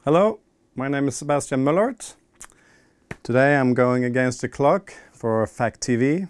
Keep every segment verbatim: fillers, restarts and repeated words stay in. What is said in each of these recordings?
Hello, my name is Sebastian Mullaert. Today I'm going against the clock for Fact T V.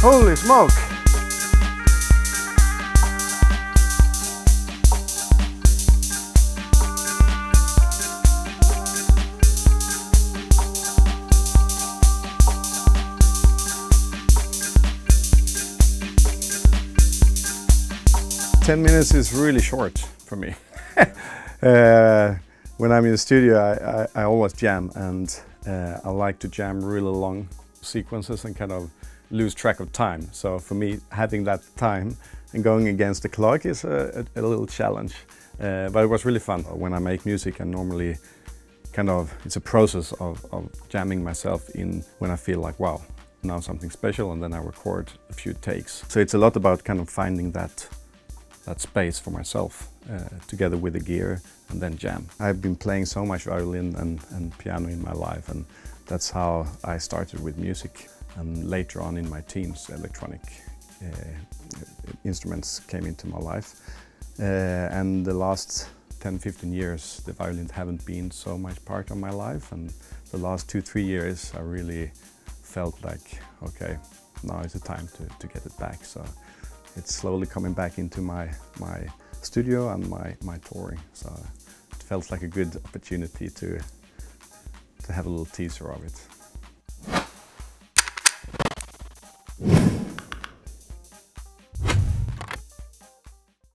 Holy smoke! ten minutes is really short for me. uh, when I'm in the studio, I, I, I always jam, and uh, I like to jam really long sequences and kind of lose track of time. So for me, having that time and going against the clock is a, a, a little challenge. Uh, but it was really fun. When I make music, I normally kind of, it's a process of, of jamming myself in when I feel like, wow, now something special, and then I record a few takes. So it's a lot about kind of finding that that space for myself, uh, together with the gear, and then jam. I've been playing so much violin and, and piano in my life, and that's how I started with music. And later on in my teens, electronic uh, instruments came into my life. Uh, and the last ten, fifteen years, the violin haven't been so much part of my life, and the last two, three years I really felt like, okay, now is the time to, to get it back. So it's slowly coming back into my, my studio and my, my touring. So it felt like a good opportunity to, to have a little teaser of it.